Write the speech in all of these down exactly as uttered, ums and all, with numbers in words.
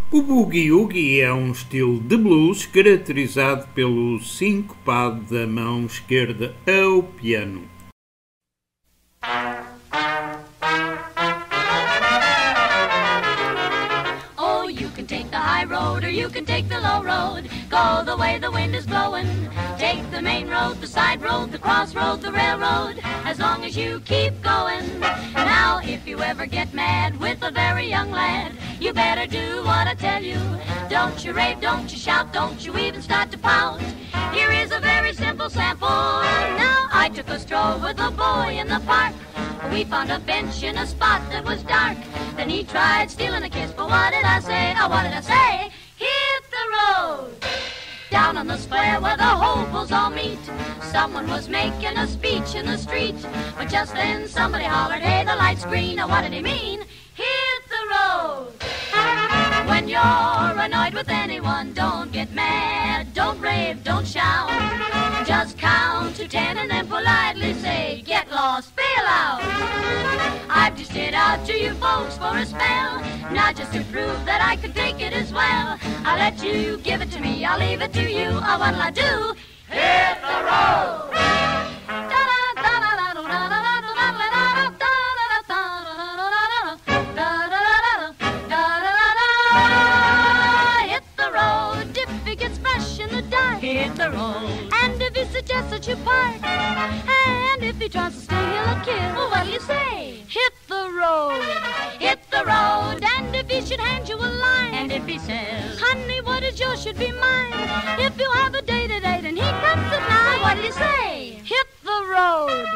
O boogie-woogie é um estilo de blues caracterizado pelo sincopado da mão esquerda ao piano. Oh, you can take the high road or you can take the low road. Go the way the wind is blowing. Take the main road, the side road, the crossroad, the railroad, as long as you keep going. Now, if you ever get mad with a very young lad, you better do what I tell you. Don't you rave, don't you shout, don't you even start to pout. Here is a very simple sample. Now, I took a stroll with a boy in the park. We found a bench in a spot that was dark. Then he tried stealing a kiss, but what did I say? Oh, what did I say? Hit the road! Down on the square where the hopefuls all meet, someone was making a speech in the street. But just then somebody hollered, hey, the light's green. Now what did he mean? Hit the road! When you're annoyed with anyone, don't get mad, don't rave, don't shout. Just count to ten and then politely say, get lost, bail out. I've just hit out to you folks for a spell, now just to prove that I could take it as well. I'll let you give it to me, I'll leave it to you. Oh, what'll I do? Hit the road! Hit the road. And if he suggests that you park, and if he tries to stay, he'll kill. Well, what'll you say? Hit the road. Hit the road. And if he should hand you a line, and if he says, honey, what is yours should be mine. If you have a date at eight and he comes at nine, well, what'll you say? Hit the road.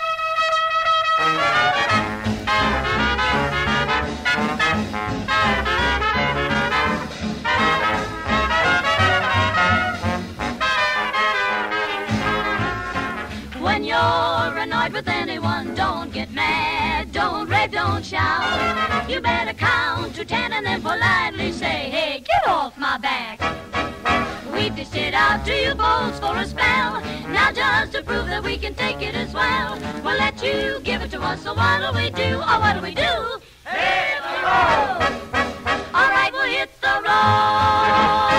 When you're annoyed with anyone, don't get mad, don't rave, don't shout. You better count to ten and then politely say, hey, get off my back. We dished it out to you folks for a spell, now just to prove that we can take it as well. We'll let you give it to us, so what'll we do? Oh, what'll we do? Hit the road! All right, we'll hit the road!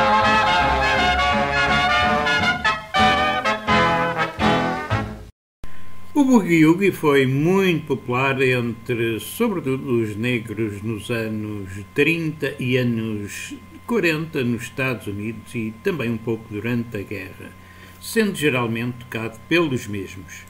O boogie-woogie foi muito popular entre, sobretudo, os negros nos anos trinta e anos quarenta nos Estados Unidos e também um pouco durante a guerra, sendo geralmente tocado pelos mesmos.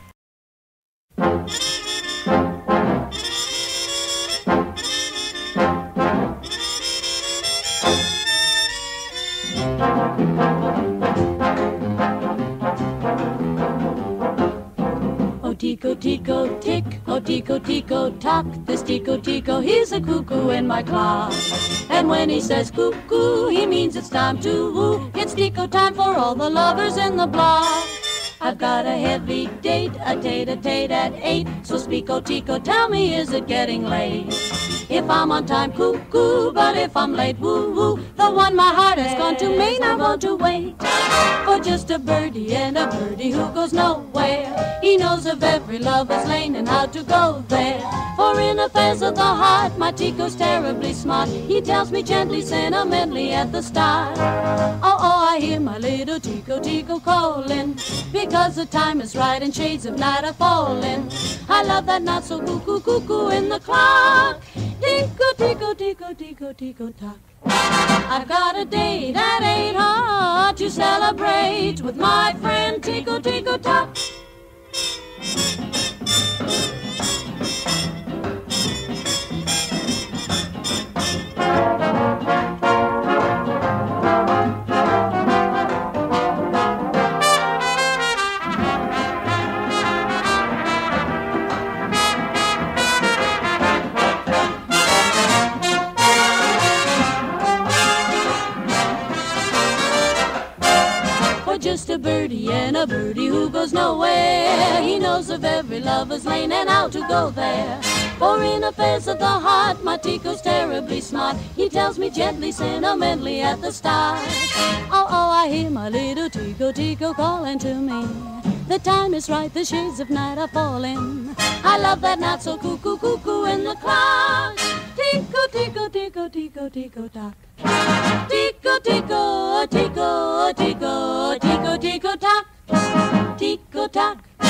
Tico, tico, tick, oh tico, tico, tock. This tico, tico, he's a cuckoo in my clock. And when he says cuckoo, he means it's time to woo. It's tico time for all the lovers in the block. I've got a heavy date, a tate-a-tate at eight. So speak, oh tico, tell me, is it getting late? If I'm on time, cuckoo, but if I'm late, woo-woo. The one my heart has gone to Maine, I want to wait for just a birdie and a birdie who goes nowhere. He knows of every lover's lane and how to go there. For in affairs of the heart, my Tico's terribly smart. He tells me gently, sentimentally at the start. Oh, oh, I hear my little Tico, Tico calling, because the time is right and shades of night are falling. I love that not so cuckoo, cuckoo in the clock. Tico, tico, tico, tico, tico, tock. I've got a date at eight hard to celebrate with my friend Tico, tico, tock. Just a birdie and a birdie who goes nowhere. He knows of every lover's lane and how to go there. For in affairs of the heart, my Tico's terribly smart. He tells me gently, sentimentally at the start. Oh, oh, I hear my little Tico, Tico calling to me. The time is right, the shades of night are falling. I love that not so cuckoo, cuckoo in the clock. Tico, tico, tico, tico, tico, tock. Tico, tico, tico, tico, tico, tico, tock. Tico, tock.